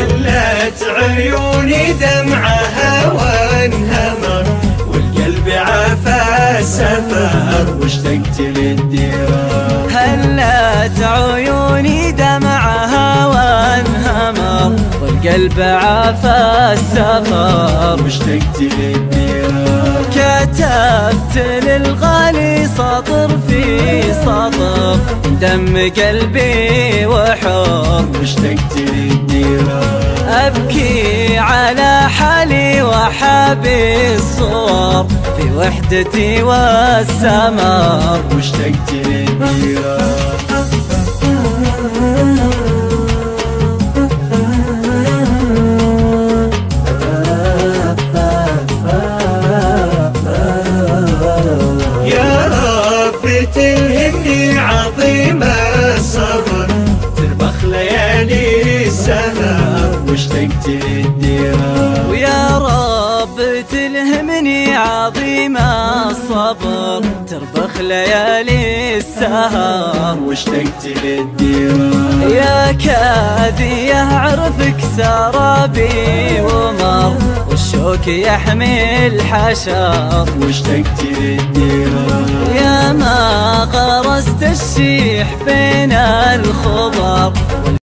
هلت عيوني دمعها وانهمر، والقلب عفا السفر واشتقت للديار. هلت عيوني دمعها وانهمر، والقلب عفا السفر واشتقت للديار. كتبت للغالي سطر في سطر، دم قلبي وحر واشتقت للديار. أبكي على حالي وحابي الصور، في وحدتي والسمر واشتقت للديار. يا رب تلهمني عظيم الصبر، تربخ ليالي السهر واشتقت للديار. ويا رب تلهمني عظيم الصبر، تربخ ليالي السهر واشتقت للديار. يا كاذي أعرفك سرابي ومر، والشوك يحمي الحشر واشتقت للديار. يا ما غرست الشيح بين الخضر.